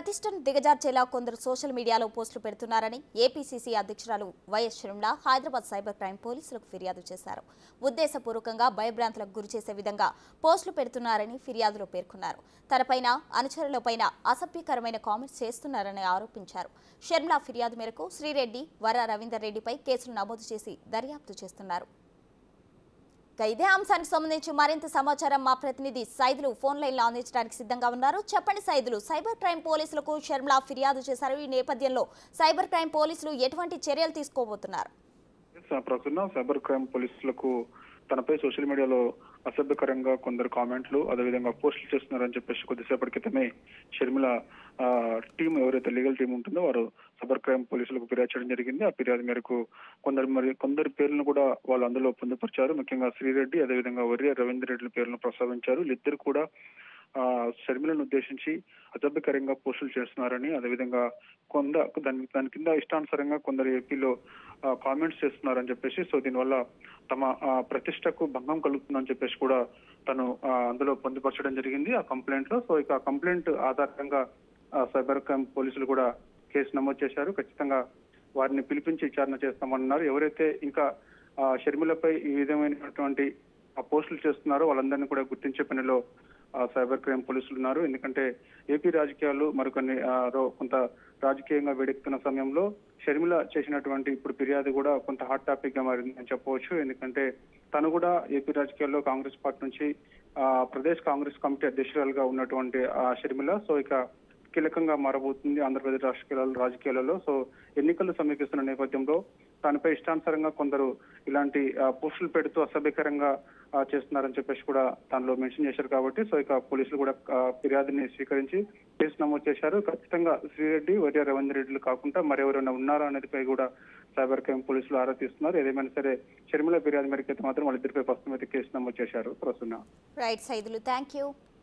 ప్రతిష్టను దిగజార్చేలా కొందరు సోషల్ మీడియాలో పోస్టులు పెడుతున్నారని ఏపీసీసీ అధ్యక్షురాలు వైఎస్ షర్మిల హైదరాబాద్ సైబర్ క్రైమ్ పోలీసులకు ఫిర్యాదు చేశారు. ఉద్దేశపూర్వకంగా భయభ్రాంతులకు గురిచేసే విధంగా పోస్టులు పెడుతున్నారని ఫిర్యాదులో పేర్కొన్నారు. తనపైన అనుచరులపైన అసభ్యకరమైన కామెంట్స్ చేస్తున్నారని ఆరోపించారు. షర్మిల ఫిర్యాదు మేరకు శ్రీరెడ్డి, వర రవీందర్ రెడ్డిపై కేసులు నమోదు చేసి దర్యాప్తు చేస్తున్నారు. ఇదే అంశానికి సంబంధించి మరింత సమాచారం మా ప్రతినిధి సైదులు ఫోన్ లైన్ లో అందించడానికి సిద్ధంగా ఉన్నారు. చెప్పండి సైదులు, సైబర్ క్రైమ్ పోలీసులకు షర్మిల ఫిర్యాదు చేశారు. ఈ నేపథ్యంలో సైబర్ క్రైమ్ పోలీసులు ఎటువంటి చర్యలు తీసుకోబోతున్నారు? సైబర్ క్రైమ్ పోలీసులకు తనపై సోషల్ మీడియాలో అసభ్యకరంగా కొందరు కామెంట్లు అదేవిధంగా పోస్టులు చేస్తున్నారని చెప్పేసి కొద్దిసేపటి క్రితమే షర్మిల టీం ఎవరైతే లీగల్ టీం ఉంటుందో వారు సైబర్ క్రైమ్ పోలీసులకు ఫిర్యాదు చేయడం జరిగింది. ఆ ఫిర్యాదు మేరకు కొందరి పేర్లను కూడా వాళ్ళు అందులో పొందుపరిచారు. ముఖ్యంగా శ్రీరెడ్డి అదేవిధంగా వర్య రవీందర్ రెడ్డి పేర్లను ప్రస్తావించారు. వీళ్ళిద్దరు కూడా షర్మిలను ఉద్దేశించి అసభ్యకరంగా పోస్టులు చేస్తున్నారని, అదేవిధంగా దాని కింద ఇష్టానుసారంగా కొందరు ఏపీలో కామెంట్స్ చేస్తున్నారని చెప్పేసి, సో దీనివల్ల తమ ప్రతిష్టకు భంగం కలుగుతుందని చెప్పేసి కూడా తను అందులో పొందుపరచడం జరిగింది ఆ కంప్లైంట్ లో. సో ఇక ఆ కంప్లైంట్ ఆధారంగా సైబర్ క్రైమ్ పోలీసులు కూడా కేసు నమోదు చేశారు. ఖచ్చితంగా వారిని పిలిపించి విచారణ చేస్తామన్నారు. ఎవరైతే ఇంకా షర్మిలపై ఈ విధమైనటువంటి పోస్టులు చేస్తున్నారో వాళ్ళందరినీ కూడా గుర్తించే పనిలో సైబర్ క్రైమ్ పోలీసులు ఉన్నారు. ఎందుకంటే ఏపీ రాజకీయాలు మరికొన్ని కొంత రాజకీయంగా వేడెక్కుతున్న సమయంలో షర్మిల చేసినటువంటి ఇప్పుడు ఫిర్యాదు కూడా కొంత హాట్ టాపిక్ గా మారింది అని చెప్పవచ్చు. ఎందుకంటే తను కూడా ఏపీ రాజకీయాల్లో కాంగ్రెస్ పార్టీ నుంచి ప్రదేశ్ కాంగ్రెస్ కమిటీ అధ్యక్షురాలుగా ఉన్నటువంటి షర్మిల సో ఇక కీలకంగా మారబోతుంది ఆంధ్రప్రదేశ్ రాజకీయాలలో. సో ఎన్నికలు సమీపిస్తున్న నేపథ్యంలో తనపై ఇష్టానుసారంగా కొందరు ఇలాంటి పోస్టులు పెడుతూ అసభ్యకరంగా చేస్తున్నారని చెప్పేసి కూడా దానిలో మెన్షన్ చేశారు. కాబట్టి సో ఇక పోలీసులు కూడా ఫిర్యాదుని స్వీకరించి కేసు నమోదు చేశారు. ఖచ్చితంగా శ్రీరెడ్డి, వర్య రవీందర్ రెడ్డిలు కాకుండా మరెవరైనా ఉన్నారా అనేదిపై కూడా సైబర్ క్రైమ్ పోలీసులు ఆరా తీస్తున్నారు. ఏదేమైనా సరే షర్మిల ఫిర్యాదు మేరకు అయితే మాత్రం వాళ్ళిద్దరిపై ప్రస్తుతం అయితే కేసు నమోదు చేశారు. ప్రస్తుతం రైట్ సైదులు, థ్యాంక్ యూ.